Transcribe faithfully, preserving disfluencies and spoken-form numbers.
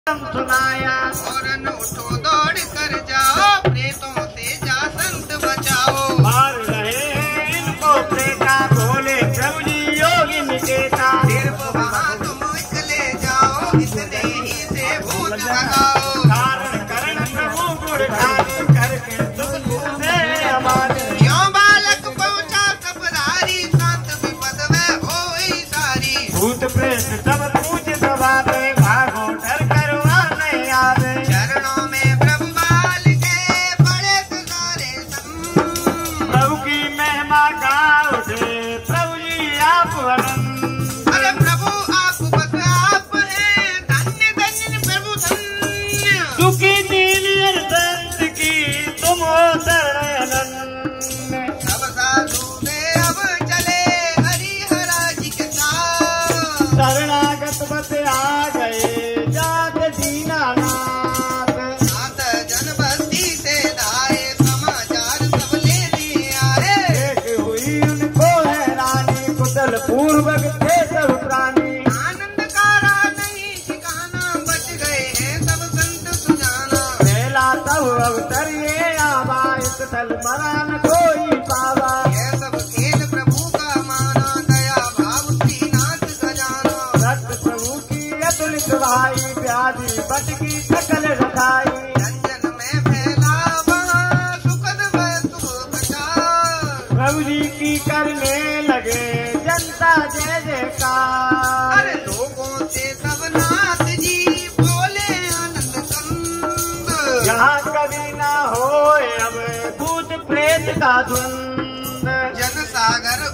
सुनाया फौरन उठो दौड़ कर जाओ, प्रेतों से जा संत बचाओ। मार रहे हैं इनको प्रेता, भोले प्रभु जी योगी निकेता। सिर्फ वहाँ तुम ले जाओ, इतने ही से भूत भगाओ। कारण करण प्रभु गुण ठाने, करके दुख से हमारे। क्यों बालक पहुँचा सपरारी, शांत विपद में होई सारी। भूत प्रेत सब पूज दबावे, भागो डर करवाने आवे। चरणों में प्रभु बाल के बड़े सारे संग। प्रभु की महिमा गा उठे, प्रभु जी आप अनंत। अरे प्रभु आप बस आप हैं, धन्य धन्य प्रभु धन्य। सुखी दीन संत की तुम हो शरण अनंत। सब साधु ने अब चले हरिहरा जी के साथ। शरणागत बस आ गए जात दीनानाथ। नाथ जन बस्ती से धाये, समाचार सब ले लिए आए। एक हुई उनको हैरानी, कुशल पूर्वक थे सब प्राणी। आनंद कारा नहीं ठिकाना, बच गए हैं सब संत सुजाना। मेला तब अवतर ये आवा, इस स्थल मरा न कोई पावा। यह सब खेल प्रभु का माना, दया भाव श्रीनाथ सजाना। भक्त प्रभु की अतुलित भाई, व्याधि बटकी सकल रखाई। जन जन में फैला वहाँ सुखद व सुख प्रचार। प्रभु जी की करने लगे जनता जय जयकार। अरे लोगों से सब नाथ जी बोले आनंद कंद। यहाँ कभी ना होए अब भूत प्रेत का द्वंद। जन सागर